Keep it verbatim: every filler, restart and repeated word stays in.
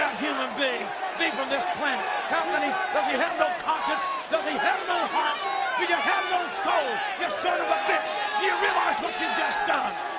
that human being be from this planet? How can he? Does he have no conscience? Does he have no heart? Do you have no soul? You son of a bitch! Do you realize what you've just done?